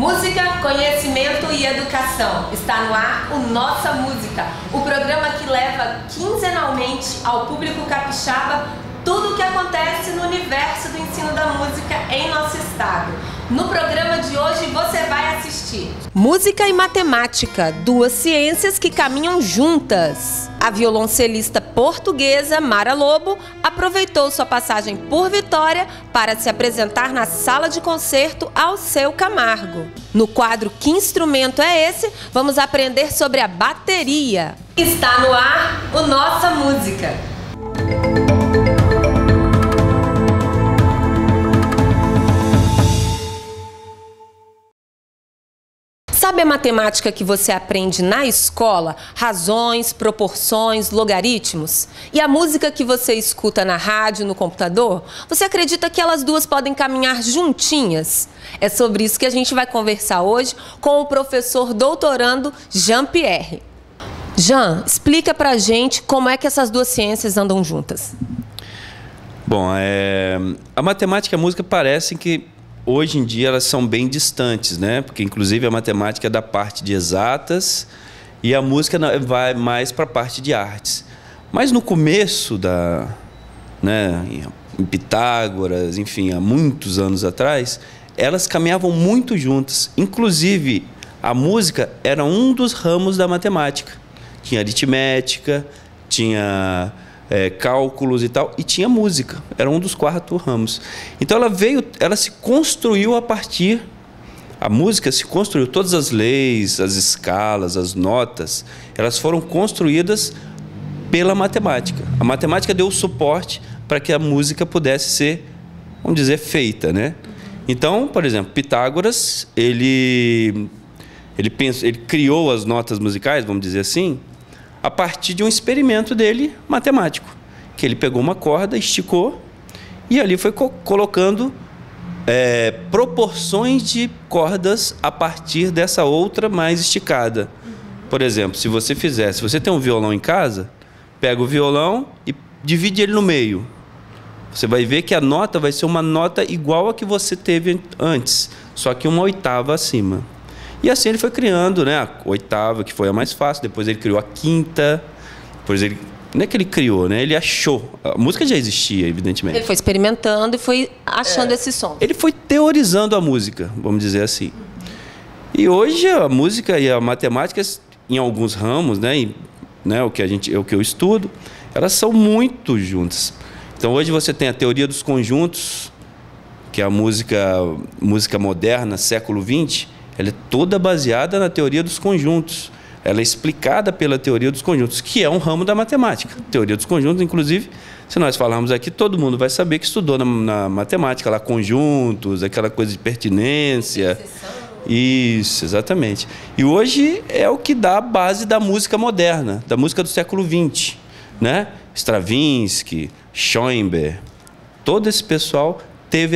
Música, conhecimento e educação. Está no ar o Nossa Música, o programa que leva quinzenalmente ao público capixaba tudo o que acontece no universo do ensino da música em nosso estado. No programa de hoje você vai assistir Música e Matemática, duas ciências que caminham juntas. A violoncelista portuguesa Mara Lobo aproveitou sua passagem por Vitória para se apresentar na sala de concerto Alceu Camargo. No quadro Que Instrumento é Esse? Vamos aprender sobre a bateria. Está no ar o Nossa Música. Sabe a matemática que você aprende na escola? Razões, proporções, logaritmos? E a música que você escuta na rádio, no computador? Você acredita que elas duas podem caminhar juntinhas? É sobre isso que a gente vai conversar hoje com o professor doutorando Jean Pierre. Jean, explica pra gente como é que essas duas ciências andam juntas. Bom, a matemática e a música parecem que hoje em dia elas são bem distantes, né? Porque inclusive a matemática é da parte de exatas e a música vai mais para a parte de artes. Mas no começo em Pitágoras, enfim, há muitos anos atrás, elas caminhavam muito juntas. Inclusive a música era um dos ramos da matemática. Tinha aritmética, tinha cálculos e tal, e tinha música, era um dos 4 ramos. Então ela se construiu a música se construiu, todas as leis, as escalas, as notas, elas foram construídas pela matemática. A matemática deu o suporte para que a música pudesse ser, vamos dizer, feita, né? Então, por exemplo, Pitágoras, ele criou as notas musicais, vamos dizer assim, a partir de um experimento dele matemático, que ele pegou uma corda, esticou e ali foi colocando proporções de cordas a partir dessa outra mais esticada. Por exemplo, se você tem um violão em casa, pega o violão e divide ele no meio. Você vai ver que a nota vai ser uma nota igual a que você teve antes, só que uma oitava acima. E assim ele foi criando, né, a oitava, que foi a mais fácil, depois ele criou a quinta, depois não é que ele criou, né, ele achou. A música já existia, evidentemente. Ele foi experimentando e foi achando esse som. Ele foi teorizando a música, vamos dizer assim. E hoje a música e a matemática, em alguns ramos, o que eu estudo, elas são muito juntas. Então hoje você tem a teoria dos conjuntos, que é a música moderna, século XX, ela é toda baseada na teoria dos conjuntos. Ela é explicada pela teoria dos conjuntos, que é um ramo da matemática. Teoria dos conjuntos, inclusive, se nós falarmos aqui, todo mundo vai saber que estudou na matemática, lá, conjuntos, aquela coisa de pertinência. Isso, exatamente. E hoje é o que dá a base da música moderna, da música do século XX, né? Stravinsky, Schoenberg, todo esse pessoal teve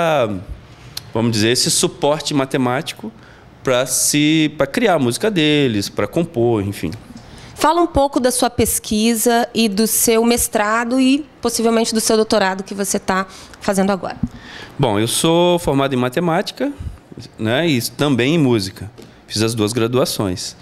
esse suporte matemático para criar a música deles, para compor, enfim. Fala um pouco da sua pesquisa e do seu mestrado e possivelmente do seu doutorado que você está fazendo agora. Bom, eu sou formado em matemática, né, e também em música. Fiz as 2 graduações.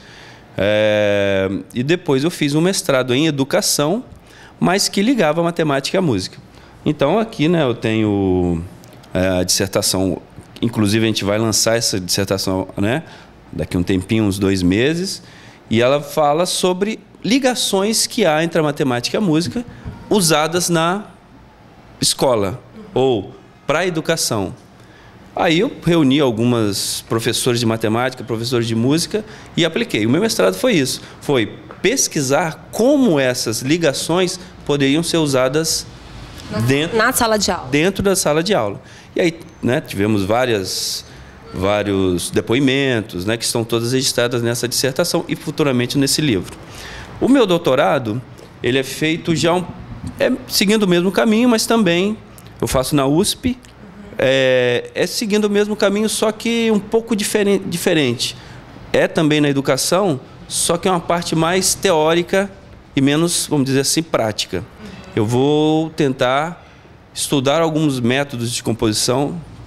E depois eu fiz um mestrado em educação, mas que ligava a matemática e a música. Então aqui, né, eu tenho a dissertação. Inclusive, a gente vai lançar essa dissertação, né, daqui a um tempinho, uns 2 meses, e ela fala sobre ligações que há entre a matemática e a música usadas na escola ou para a educação. Aí eu reuni algumas professores de matemática, professores de música e apliquei. O meu mestrado foi isso, foi pesquisar como essas ligações poderiam ser usadas na sala de aula. Dentro da sala de aula. E aí, né, tivemos vários depoimentos, né, que estão todas registradas nessa dissertação e futuramente nesse livro. O meu doutorado, ele é feito já seguindo o mesmo caminho, mas também eu faço na USP, seguindo o mesmo caminho, só que um pouco diferente. É também na educação, só que é uma parte mais teórica e menos, vamos dizer assim, prática. Eu vou tentar estudar alguns métodos de composição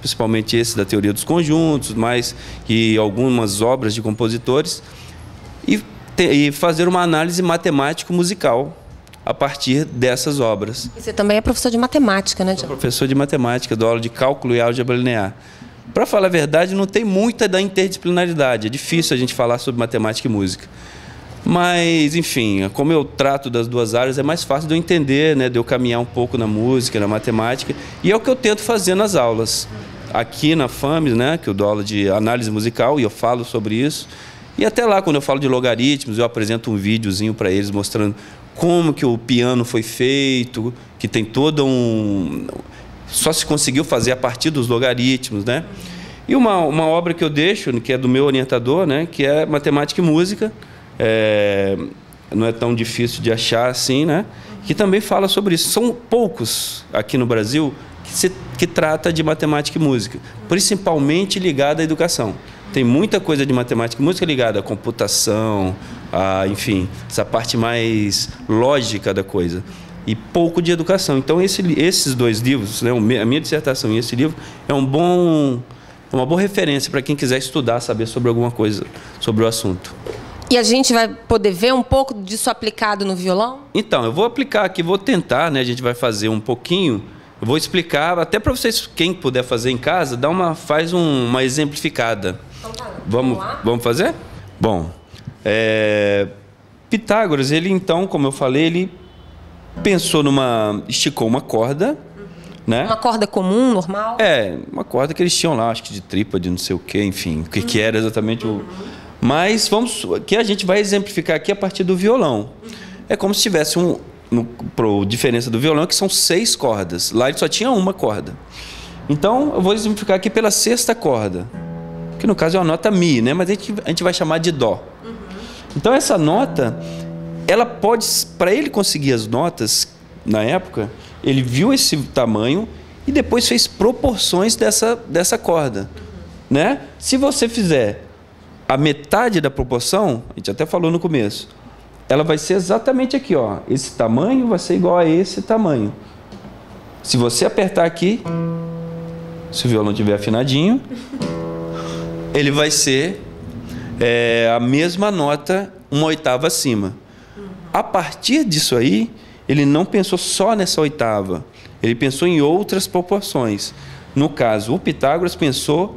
principalmente esse da teoria dos conjuntos, mais e algumas obras de compositores, e fazer uma análise matemático-musical a partir dessas obras. E você também é professor de matemática, né, Tiago? Sou professor de matemática, dou aula de cálculo e álgebra linear. Para falar a verdade, não tem muita da interdisciplinaridade, é difícil a gente falar sobre matemática e música. Mas, enfim, como eu trato das duas áreas, é mais fácil de eu entender, né, de eu caminhar um pouco na música, na matemática, e é o que eu tento fazer nas aulas. Aqui na FAMES, né, que eu dou aula de análise musical, e eu falo sobre isso. E até lá, quando eu falo de logaritmos, eu apresento um videozinho para eles mostrando como que o piano foi feito, que tem todo um... Só se conseguiu fazer a partir dos logaritmos, né? E uma obra que eu deixo, que é do meu orientador, né, que é Matemática e Música, não é tão difícil de achar assim, né? Que também fala sobre isso. São poucos aqui no Brasil que trata de matemática e música, principalmente ligada à educação. Tem muita coisa de matemática e música ligada à computação, enfim, essa parte mais lógica da coisa. E pouco de educação. Então, esses dois livros, né, a minha dissertação e esse livro, é uma boa referência para quem quiser estudar, saber sobre alguma coisa, sobre o assunto. E a gente vai poder ver um pouco disso aplicado no violão? Então, eu vou aplicar aqui, vou tentar, né, a gente vai fazer um pouquinho, eu vou explicar, até para vocês, quem puder fazer em casa, faz uma exemplificada. Então tá, vamos fazer? Bom, Pitágoras, ele então, como eu falei, ele esticou uma corda, né? Uma corda comum, normal? Uma corda que eles tinham lá, acho que de trípode, não sei o quê, enfim, o que era exatamente o... Mas que a gente vai exemplificar aqui a partir do violão. É como se tivesse diferença do violão, que são 6 cordas. Lá ele só tinha uma corda. Então, eu vou exemplificar aqui pela 6ª corda, que no caso é uma nota Mi, né? Mas a gente vai chamar de Dó. Então, essa nota... ela pode, para ele conseguir as notas, na época, ele viu esse tamanho e depois fez proporções dessa corda, né? Se você fizer a metade da proporção, a gente até falou no começo, ela vai ser exatamente aqui, ó. Esse tamanho vai ser igual a esse tamanho. Se você apertar aqui, se o violão estiver afinadinho, ele vai ser a mesma nota, 1/8 acima. A partir disso aí, ele não pensou só nessa 8ª, ele pensou em outras proporções. No caso, o Pitágoras pensou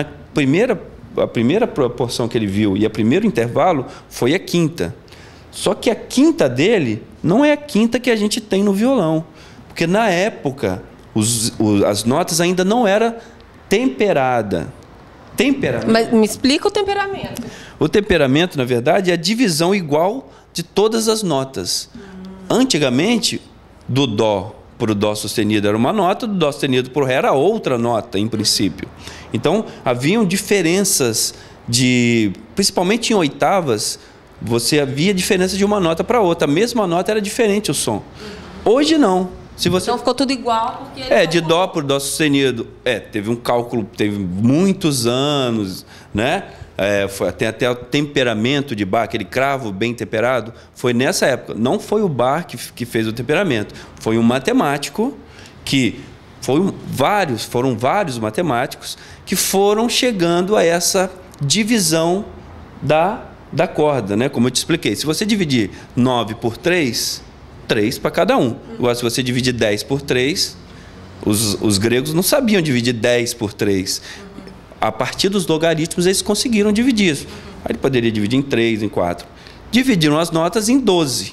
a primeira proporção que ele viu e o primeiro intervalo foi a 5ª. Só que a 5ª dele não é a 5ª que a gente tem no violão, porque na época as notas ainda não eram temperadas. Mas me explica o temperamento. O temperamento, na verdade, é a divisão igual de todas as notas. Antigamente, do Dó para o Dó sustenido era uma nota, do Dó sustenido para o Ré era outra nota, em princípio. Então, haviam diferenças principalmente em oitavas, você havia diferença de uma nota para outra. A mesma nota era diferente o som. Hoje não. Então ficou tudo igual porque... de Dó para o Dó sustenido. Teve um cálculo, teve muitos anos, né? Tem até o temperamento de Bach, aquele cravo bem temperado, foi nessa época. Não foi o Bach que fez o temperamento, foi um matemático foram vários matemáticos que foram chegando a essa divisão da corda, né? Como eu te expliquei, se você dividir 9 por 3, 3 para cada um. Agora, se você dividir 10 por 3, os gregos não sabiam dividir 10 por 3. A partir dos logaritmos, eles conseguiram dividir isso. Aí ele poderia dividir em 3, em 4. Dividiram as notas em 12.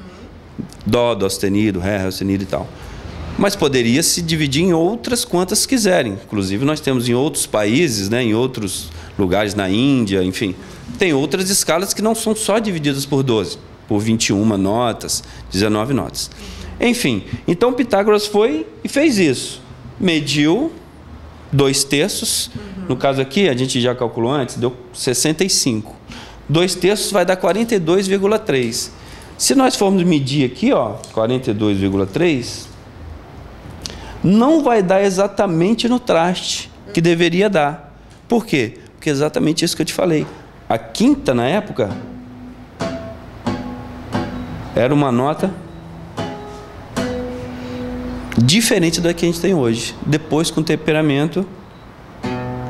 Dó, Dó sustenido, Ré, Ré sustenido e tal. Mas poderia se dividir em outras quantas quiserem. Inclusive, nós temos em outros países, né, em outros lugares, na Índia, enfim, tem outras escalas que não são só divididas por 12, por 21 notas, 19 notas. Enfim, então Pitágoras foi e fez isso. Mediu 2/3. No caso aqui, a gente já calculou antes, deu 65. 2/3 vai dar 42,3. Se nós formos medir aqui, ó, 42,3, não vai dar exatamente no traste que deveria dar. Por quê? Porque é exatamente isso que eu te falei. A 5ª, na época, era uma nota diferente da que a gente tem hoje. Depois, com o temperamento,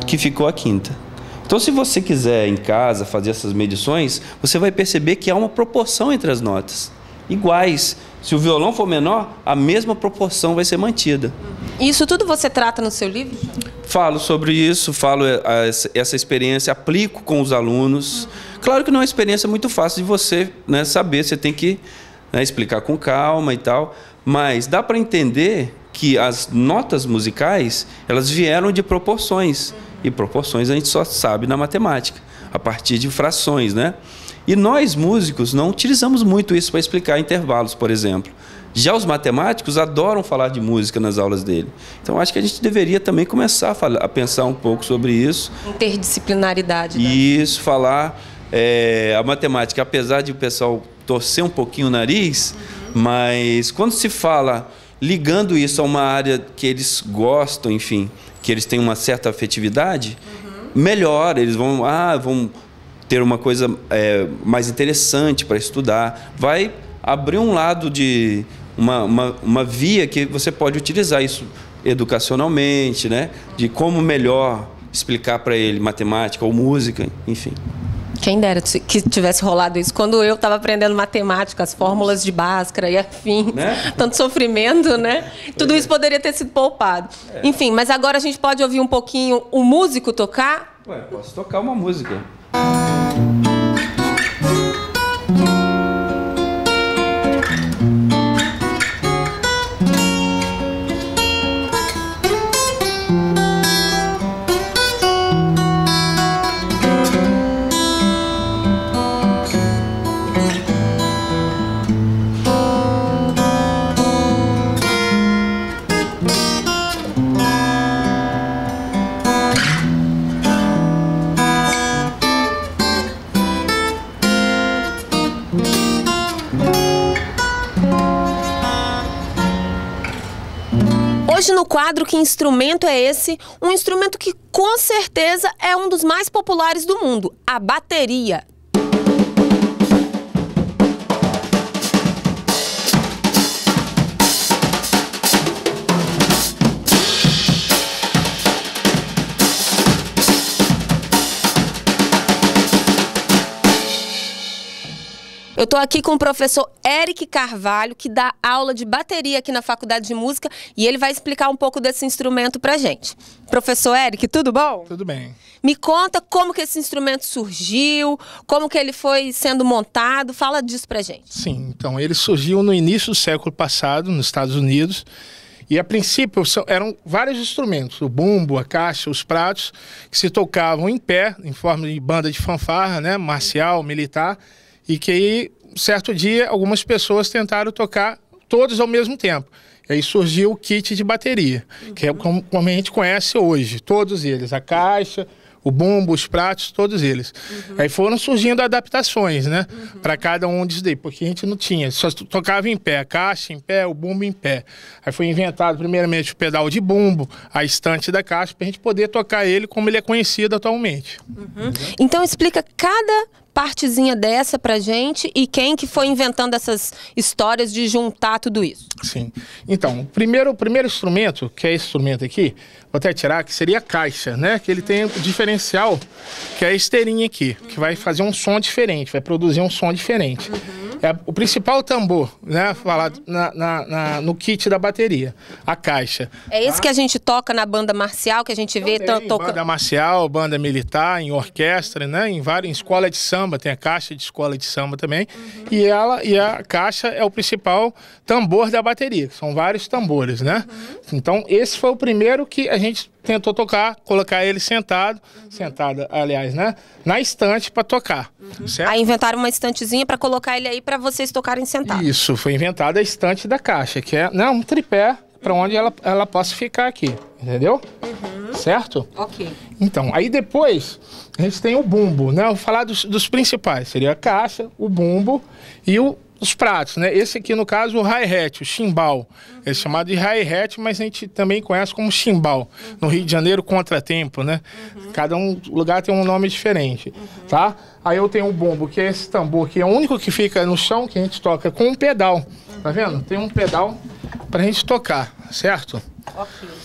que ficou a quinta. Então, se você quiser em casa fazer essas medições, você vai perceber que há uma proporção entre as notas, iguais. Se o violão for menor, a mesma proporção vai ser mantida. Isso tudo você trata no seu livro? Falo sobre isso, falo essa experiência, aplico com os alunos. Claro que não é uma experiência muito fácil de você, né, saber, você tem que, né, explicar com calma e tal, mas dá para entender que as notas musicais, elas vieram de proporções, e proporções a gente só sabe na matemática, a partir de frações, né? E nós, músicos, não utilizamos muito isso para explicar intervalos, por exemplo. Já os matemáticos adoram falar de música nas aulas dele. Então, acho que a gente deveria também começar a pensar um pouco sobre isso. Interdisciplinaridade. Né? Isso, falar a matemática, apesar de o pessoal torcer um pouquinho o nariz, mas quando se fala ligando isso a uma área que eles gostam, enfim, que eles têm uma certa afetividade, melhor, eles vão ter uma coisa mais interessante para estudar, vai abrir um lado de uma via que você pode utilizar isso educacionalmente, né? De como melhor explicar para ele matemática ou música, enfim. Quem dera que tivesse rolado isso. Quando eu estava aprendendo matemática, as fórmulas de Bhaskara e afim, né? Tanto sofrimento, né? Tudo isso poderia ter sido poupado. Enfim, mas agora a gente pode ouvir um pouquinho o músico tocar? Posso tocar uma música. Hoje no quadro Que Instrumento é Esse? Um instrumento que com certeza é um dos mais populares do mundo, a bateria. Eu estou aqui com o professor Eric Carvalho, que dá aula de bateria aqui na Faculdade de Música, e ele vai explicar um pouco desse instrumento pra gente. Professor Eric, tudo bom? Tudo bem. Me conta como que esse instrumento surgiu, como que ele foi sendo montado, fala disso pra gente. Sim, então ele surgiu no início do século passado, nos Estados Unidos, e a princípio eram vários instrumentos, o bumbo, a caixa, os pratos, que se tocavam em pé, em forma de banda de fanfarra, né, marcial, militar, e que aí, certo dia, algumas pessoas tentaram tocar todos ao mesmo tempo. E aí surgiu o kit de bateria, que é como a gente conhece hoje, todos eles, a caixa, o bumbo, os pratos, todos eles. Aí foram surgindo adaptações, né, para cada um disso daí, porque a gente não tinha, só tocava em pé, a caixa em pé, o bumbo em pé. Aí foi inventado primeiramente o pedal de bumbo, a estante da caixa, para a gente poder tocar ele como ele é conhecido atualmente. Então explica cada partezinha dessa pra gente e quem que foi inventando essas histórias de juntar tudo isso. Sim. Então, o primeiro instrumento, que é esse instrumento aqui, vou até tirar, que seria a caixa, né? Que ele tem o diferencial, que é a esteirinha aqui, que vai fazer um som diferente, vai produzir um som diferente. É o principal tambor, né? Falado no kit da bateria, a caixa. É esse que a gente toca na banda marcial, que a gente vê tocando. Banda marcial, banda militar, em orquestra, né? Em escola de samba, tem a caixa de escola de samba também. E a caixa é o principal tambor da bateria, são vários tambores, né? Então, esse foi o primeiro que a gente tentou tocar, colocar ele sentado, aliás, né, na estante para tocar, certo? Aí inventaram uma estantezinha para colocar ele aí para vocês tocarem sentados. Isso, foi inventada a estante da caixa, que é um tripé para onde ela possa ficar aqui, entendeu? Certo? Ok. Então, aí depois a gente tem o bumbo, né? Eu vou falar dos principais, seria a caixa, o bumbo e os pratos, né? Esse aqui, no caso, o hi-hat, o chimbal. É chamado de hi-hat, mas a gente também conhece como chimbal. No Rio de Janeiro, contratempo, né? Cada lugar tem um nome diferente, tá? Aí eu tenho o bumbo, que é esse tambor, que é o único que fica no chão, que a gente toca com um pedal. Tá vendo? Tem um pedal pra gente tocar, certo? Ok.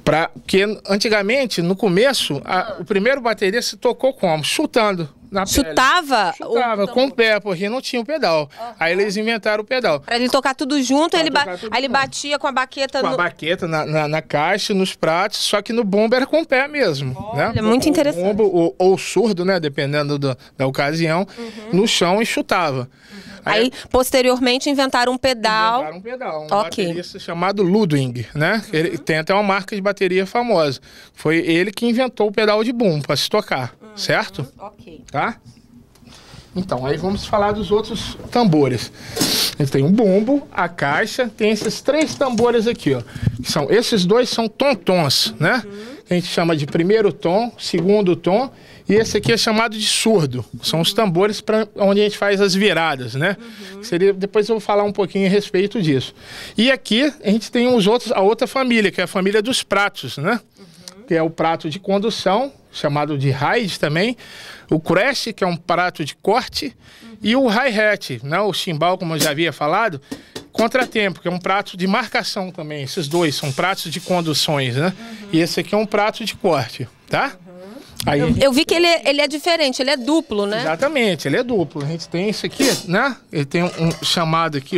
Porque antigamente, no começo, o primeiro bateria se tocou como? Chutando na pele. Chutava Com o pé, porque não tinha o pedal. Aí eles inventaram o pedal. Pra ele tocar tudo junto, aí ele batia com a baqueta com a baqueta na caixa, nos pratos, só que no bumbo era com o pé mesmo. Né? É muito interessante. O bumbo, ou surdo, né? Dependendo da ocasião, no chão e chutava. Aí, posteriormente, inventaram um pedal. Inventaram um pedal, baterista chamado Ludwig, né? Ele tem até uma marca de bateria famosa. Foi ele que inventou o pedal de bumbo para se tocar, certo? Ok. Tá? Então, aí vamos falar dos outros tambores. A gente tem o bumbo, a caixa, tem esses 3 tambores aqui, ó. Esses 2 são tom-tons, né? A gente chama de primeiro tom, segundo tom, e esse aqui é chamado de surdo. São os tambores para onde a gente faz as viradas, né? Depois eu vou falar um pouquinho a respeito disso. E aqui a gente tem a outra família, que é a família dos pratos, né? Que é o prato de condução, chamado de ride também, o crash, que é um prato de corte, e o hi-hat, né? O chimbal, como eu já havia falado, contratempo, que é um prato de marcação também. Esses 2 são pratos de conduções, né? E esse aqui é um prato de corte, tá? Aí eu vi que ele é diferente, ele é duplo, né? Exatamente, ele é duplo. A gente tem esse aqui, né? Ele tem um chamado aqui,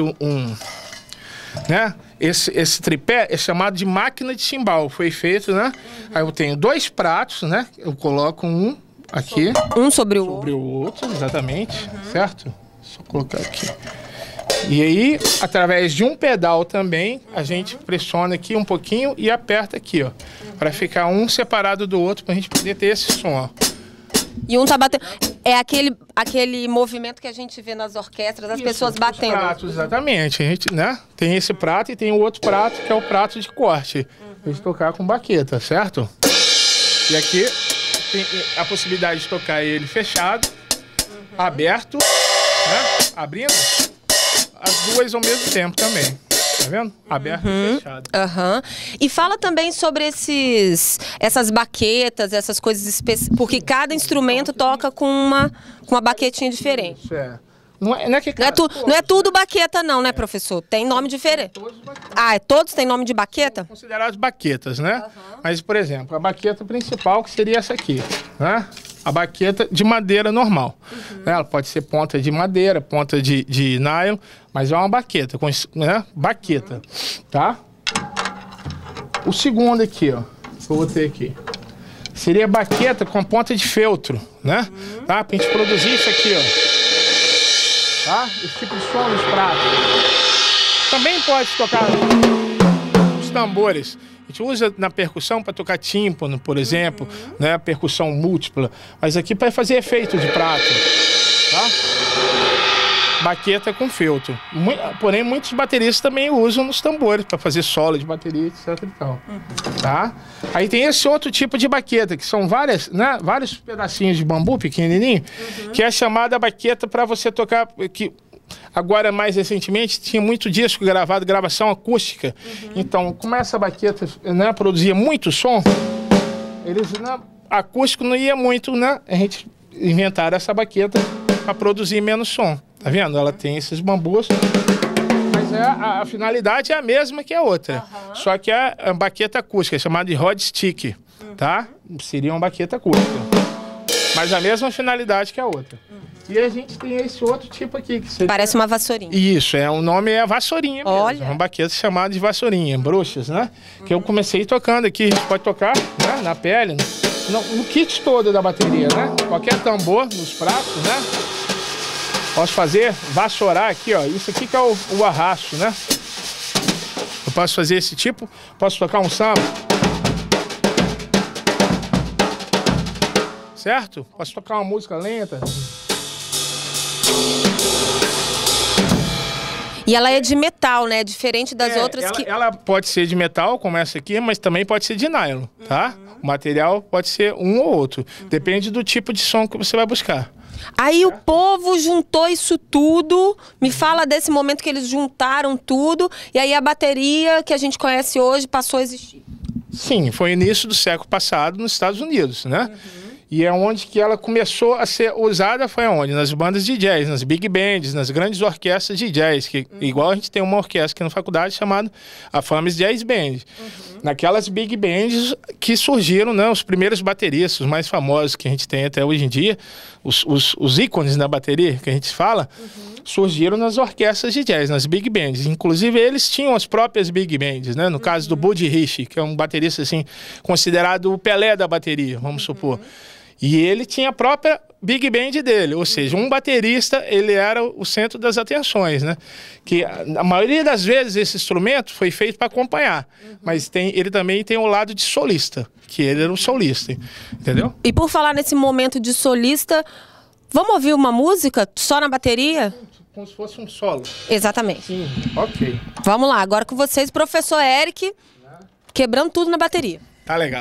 né? Esse tripé é chamado de máquina de chimbal. Foi feito, né? Aí eu tenho 2 pratos, né? Eu coloco um aqui. Um sobre o outro, exatamente. Certo? Deixa eu colocar aqui. E aí, através de um pedal também, a gente pressiona aqui um pouquinho e aperta aqui, ó. Para ficar um separado do outro, pra gente poder ter esse som, ó. E um tá batendo. É aquele movimento que a gente vê nas orquestras, as pessoas batendo. Os pratos, exatamente. A gente, né? Tem esse prato e tem o outro prato, que é o prato de corte. A gente tocar com baqueta, certo? E aqui tem a possibilidade de tocar ele fechado, aberto, né? Abrindo as 2 ao mesmo tempo também. Tá vendo? Aberto e fechado. E fala também sobre essas baquetas, essas coisas porque cada instrumento toca com uma baquetinha diferente. Isso é. Não é tudo baqueta não, né, professor? Tem nome diferente. Todos têm nome de baqueta? São considerados baquetas, né? Mas, por exemplo, a baqueta principal, que seria essa aqui, né? A baqueta de madeira normal. Ela pode ser ponta de madeira, ponta de nylon, mas é uma baqueta, né? Baqueta, tá? O segundo aqui, ó, que eu vou ter aqui, seria baqueta com ponta de feltro, né? Tá? Pra gente produzir isso aqui, ó. Tá? Esse tipo de som nos pratos. Também pode tocar os tambores. A gente usa na percussão para tocar tímpano, por exemplo, né? Percussão múltipla. Mas aqui para fazer efeito de prato, tá? Baqueta com feltro. Porém, muitos bateristas também usam nos tambores para fazer solo de bateria, etc e tal. Tá? Aí tem esse outro tipo de baqueta, que são vários pedacinhos de bambu pequenininho, que é a chamada baqueta para você tocar... Agora, mais recentemente, tinha muito disco gravado, gravação acústica. Então, como essa baqueta, né, produzia muito som, acústico não ia muito, né? A gente inventaram essa baqueta para produzir menos som. Tá vendo? Ela tem esses bambus, mas a finalidade é a mesma que a outra. Só que a baqueta acústica é chamada de rod stick, tá? Seria uma baqueta acústica. Mas a mesma finalidade que a outra. E a gente tem esse outro tipo aqui. Que seria... Parece uma vassourinha. Isso, o nome é vassourinha mesmo. Olha. É uma baqueta chamada de vassourinha, bruxas, né? Que eu comecei tocando aqui. A gente pode tocar, né, na pele, no kit todo da bateria, né? Qualquer tambor nos pratos, né? Posso fazer, vassourar aqui, ó. Isso aqui que é o arrasto, né? Eu posso fazer esse tipo, posso tocar um samba. Certo? Posso tocar uma música lenta. E ela é de metal, né? Diferente das outras que... Ela pode ser de metal, como essa aqui, mas também pode ser de nylon, tá? O material pode ser um ou outro. Depende do tipo de som que você vai buscar. Aí o povo juntou isso tudo, me fala desse momento que eles juntaram tudo, e aí a bateria que a gente conhece hoje passou a existir. Sim, foi início do século passado nos Estados Unidos, né? E é onde que ela começou a ser usada, foi aonde? Nas bandas de jazz, nas big bands, nas grandes orquestras de jazz, que igual a gente tem uma orquestra aqui na faculdade chamada a FAMES Jazz Band. Naquelas big bands que surgiram, né, os primeiros bateristas, os mais famosos que a gente tem até hoje em dia, os ícones da bateria que a gente fala, surgiram nas orquestras de jazz, nas big bands. Inclusive, eles tinham as próprias big bands, né? No caso do Buddy Rich, que é um baterista assim, considerado o Pelé da bateria, vamos supor. E ele tinha a própria big band dele, ou seja, um baterista, ele era o centro das atenções, né? Que a maioria das vezes esse instrumento foi feito para acompanhar, mas ele também tem o lado de solista, que ele era um solista, entendeu? E por falar nesse momento de solista, vamos ouvir uma música só na bateria? Como se fosse um solo. Exatamente. Sim, ok. Vamos lá, agora com vocês, professor Eric, quebrando tudo na bateria. Tá legal.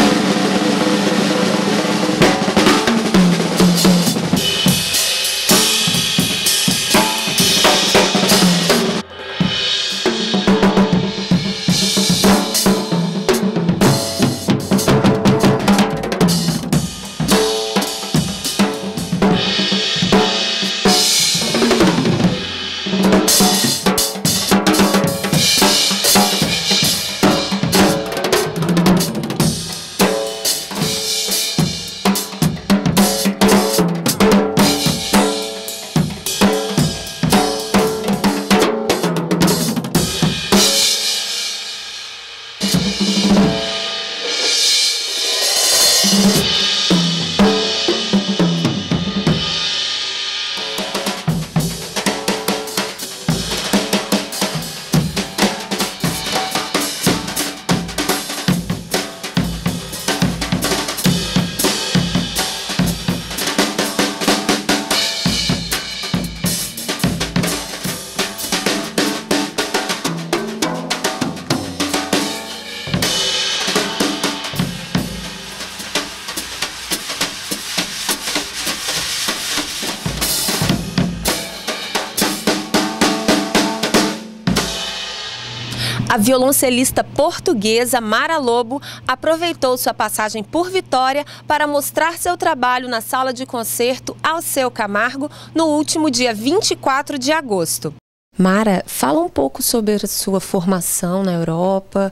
A violoncelista portuguesa Mara Lobo aproveitou sua passagem por Vitória para mostrar seu trabalho na sala de concerto Alceu Camargo no último dia 24 de agosto. Mara, fala um pouco sobre a sua formação na Europa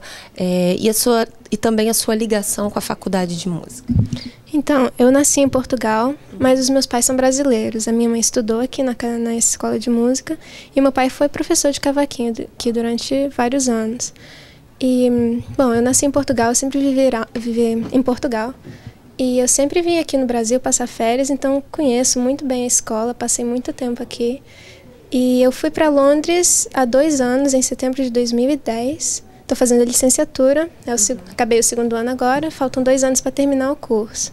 e também a sua ligação com a Faculdade de Música. Então, eu nasci em Portugal, mas os meus pais são brasileiros. A minha mãe estudou aqui na escola de música e meu pai foi professor de cavaquinho aqui durante vários anos. E, bom, eu nasci em Portugal, eu sempre vivi em Portugal. E eu sempre vim aqui no Brasil passar férias, então conheço muito bem a escola, passei muito tempo aqui. E eu fui para Londres há 2 anos, em setembro de 2010. Estou fazendo a licenciatura, acabei o 2º ano agora, faltam 2 anos para terminar o curso.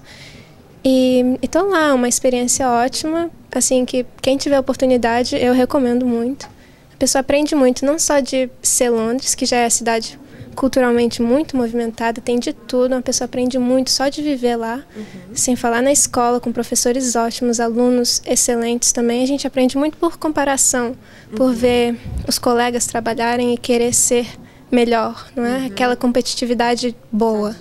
E estou lá, uma experiência ótima, assim, que quem tiver oportunidade eu recomendo muito. A pessoa aprende muito, não só de ser Londres, que já é a cidade culturalmente muito movimentada, tem de tudo, a pessoa aprende muito só de viver lá, sem falar na escola, com professores ótimos, alunos excelentes também. A gente aprende muito por comparação, por ver os colegas trabalharem e querer ser melhor, não é? Aquela competitividade boa.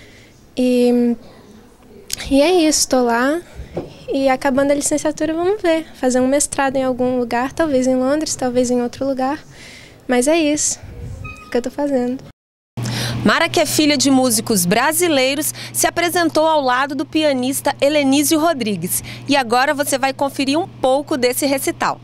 E é isso, estou lá e acabando a licenciatura vamos ver, fazer um mestrado em algum lugar, talvez em Londres, talvez em outro lugar, mas é isso que eu estou fazendo. Mara, que é filha de músicos brasileiros, se apresentou ao lado do pianista Helenísio Rodrigues. E agora você vai conferir um pouco desse recital.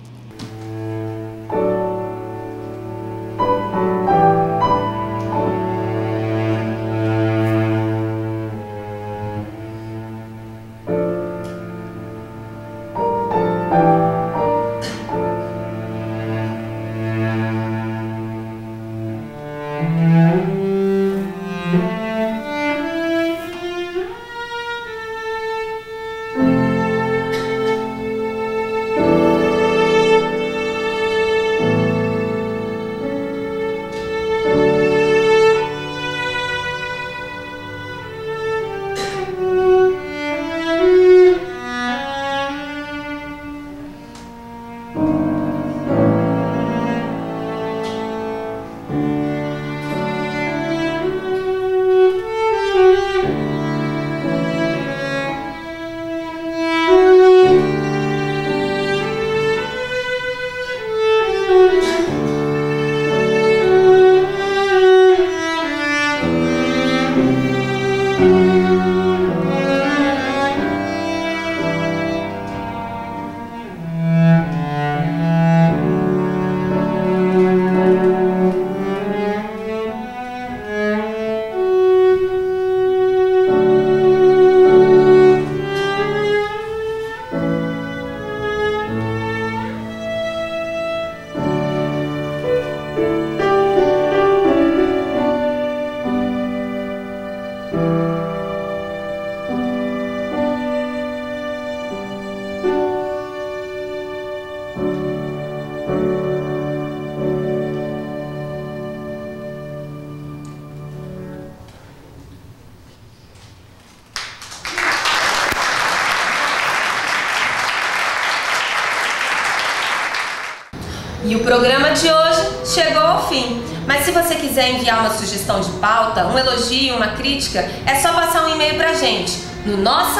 E o programa de hoje chegou ao fim. Mas se você quiser enviar uma sugestão de pauta, um elogio, uma crítica, é só passar um e-mail pra gente no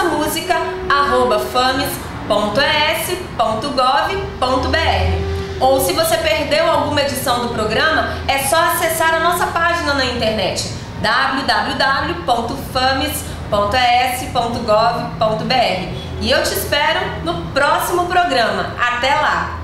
nossamusica@fames.es.gov.br. Ou se você perdeu alguma edição do programa, é só acessar a nossa página na internet www.fames.es.gov.br. E eu te espero no próximo programa. Até lá!